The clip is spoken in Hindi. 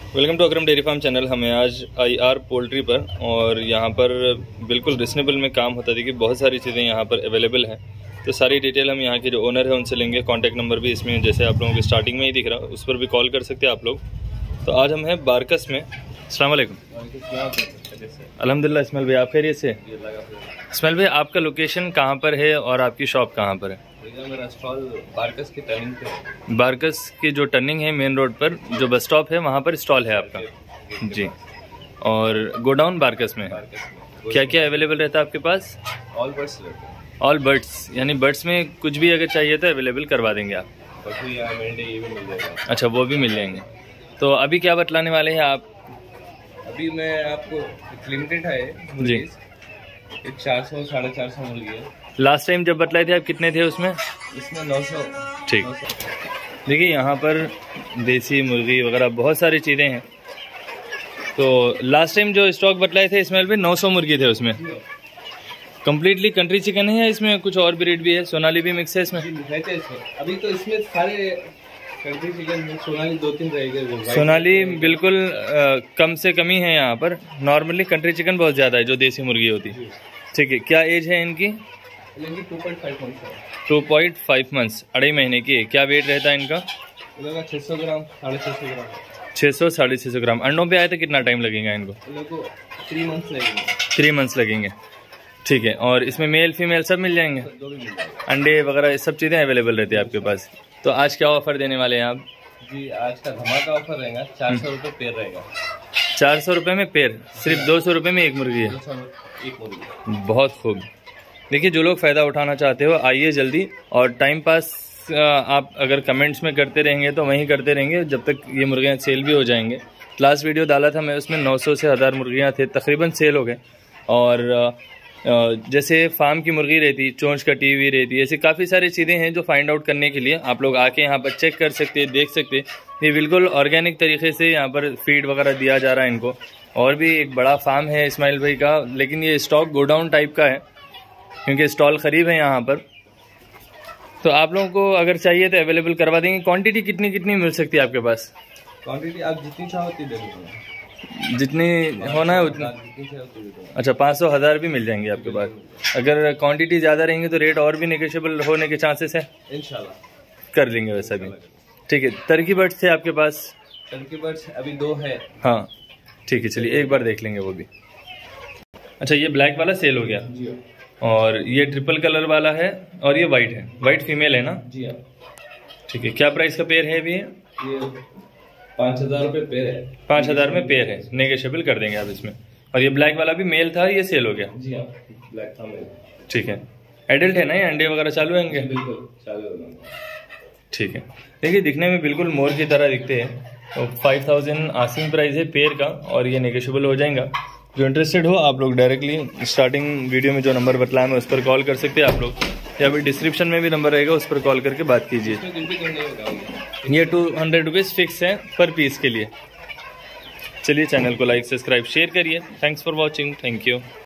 Welcome to Akram dairy farm channel. हमें आज IR पोल्ट्री पर और यहाँ पर बिल्कुल रिजनेबल में काम होता है। देखिए बहुत सारी चीज़ें यहाँ पर अवेलेबल हैं, तो सारी डिटेल हम यहाँ के जो ओनर है उनसे लेंगे। कॉन्टैक्ट नंबर भी इसमें जैसे आप लोगों को स्टार्टिंग में ही दिख रहा है, उस पर भी कॉल कर सकते हैं आप लोग। तो आज हम हैं बारकस में। अस्सलाम वालेकुम। अल्हम्दुलिल्लाह। इस्माइल भाई आप खैरियत से? इस्माइल भाई आपका लोकेशन कहाँ पर है और आपकी शॉप कहाँ पर है? मेरा स्टॉल बारकस की टर्निंग पे है। बारकस की जो टर्निंग है मेन रोड पर, जो बस स्टॉप है वहाँ पर स्टॉल है आपका जी। और गोडाउन बारकस में है। क्या क्या अवेलेबल रहता है आपके पास? ऑल बर्ड्स रहते हैं। ऑल बर्ड्स यानी बर्ड्स में कुछ भी अगर चाहिए तो अवेलेबल करवा देंगे आप? बकरी या मेंढे ये भी मिल जाएगा। अच्छा, वो भी मिल जाएंगे। तो अभी क्या बतलाने वाले हैं आप? अभी मैं आपको लिमिटेड है जी, एक 400 450 मुर्गी है। लास्ट टाइम जब बतलाए थे आप कितने थे उसमें? इसमें 900। ठीक। देखिए यहाँ पर देसी मुर्गी वगैरह बहुत सारी चीज़ें हैं। तो लास्ट टाइम जो स्टॉक बतलाए थे इसमें भी 900 मुर्गी थे उसमें। कम्प्लीटली कंट्री चिकन है या इसमें कुछ और ब्रीड भी है? सोनाली भी मिक्स है इसमें? अभी तो इसमें सारे कंट्री चिकन, सोनाली 2-3 रहेगा। सोनाली बिल्कुल कम से कम ही है यहाँ पर। नॉर्मली कंट्री चिकन बहुत ज़्यादा है जो देसी मुर्गी होती है। ठीक है, क्या एज है इनकी? 2.5 मंथ है। 2.5 मंथ्स, 2.5 महीने की है। क्या वेट रहता है इनका? 600 ग्राम 650 ग्राम। 600 650 ग्राम। अंडों पे आए तो कितना टाइम लगेगा इनको? 3 मंथ्स लगेंगे। 3 मंथ्स लगेंगे। ठीक है। और इसमें मेल फीमेल सब मिल जाएंगे? अंडे वगैरह सब चीज़ें अवेलेबल रहती है आपके पास। तो आज क्या ऑफर देने वाले हैं आप? जी आज का धमाका ऑफर रहेगा। 400 रुपये पेयर रहेगा। 400 रुपये में पेयर? सिर्फ 200 रुपये में एक मुर्गी है? एक मुर्गी। बहुत खूब। देखिए जो लोग फ़ायदा उठाना चाहते हो आइए जल्दी। और टाइम पास आप अगर कमेंट्स में करते रहेंगे तो वहीं करते रहेंगे जब तक ये मुर्गियाँ सेल भी हो जाएंगे। लास्ट वीडियो डाला था मैं, उसमें 900 से 1000 मुर्गियाँ थे, तकरीबन सेल हो गए। और जैसे फार्म की मुर्गी रहती, चोंच कटी हुई रहती, ऐसी काफ़ी सारी चीज़ें हैं जो फाइंड आउट करने के लिए आप लोग आके यहाँ पर चेक कर सकते हैं, देख सकते हैं। ये बिल्कुल ऑर्गेनिक तरीके से यहाँ पर फीड वगैरह दिया जा रहा है इनको। और भी एक बड़ा फार्म है इस्माइल भाई का, लेकिन ये स्टॉक गोडाउन टाइप का है क्योंकि स्टॉल करीब है यहाँ पर। तो आप लोगों को अगर चाहिए तो अवेलेबल करवा देंगे। क्वांटिटी कितनी कितनी मिल सकती है आपके पास? क्वांटिटी आप जितनी चाहो उतनी दे दीजिए, जितनी होना है उतना। अच्छा, 500 1000 भी मिल जाएंगे आपके पास। अगर क्वांटिटी ज़्यादा रहेंगे तो रेट और भी नेगोशिएबल होने के चांसेस है? इंशाल्लाह कर लेंगे वैसा भी। ठीक है। टर्की बर्ड्स थे आपके पास? टर्की बर्ड्स अभी 2 है। हाँ ठीक है, चलिए एक बार देख लेंगे वो भी। अच्छा, ये ब्लैक वाला सेल हो गया जी। और ये ट्रिपल कलर वाला है और ये वाइट है। वाइट फीमेल है ना? जी हाँ। ठीक है। क्या प्राइस का पेयर है अभी? ये 5000 रुपये पेयर है। 5000 में पेयर है, नेगोशिएबल कर देंगे आप इसमें। और ये ब्लैक वाला भी मेल था, ये सेल हो गया? जी हाँ, ब्लैक था मेल। ठीक है। एडल्ट है ना ये? अंडे वगैरह चालू होंगे? बिल्कुल चालू होंगे। ठीक है। देखिए दिखने में बिल्कुल मोर की तरह दिखते हैं। तो 5000 आस्किंग प्राइस है पेयर का और ये नेगोशिएबल हो जाएगा। जो इंटरेस्टेड हो आप लोग डायरेक्टली स्टार्टिंग वीडियो में जो नंबर बतलाया मैं उस पर कॉल कर सकते हैं आप लोग, या फिर डिस्क्रिप्शन में भी नंबर रहेगा उस पर कॉल करके बात कीजिए। ये 200 रुपीज़ फिक्स है पर पीस के लिए। चलिए चैनल को लाइक सब्सक्राइब शेयर करिए। Thanks for watching. Thank you.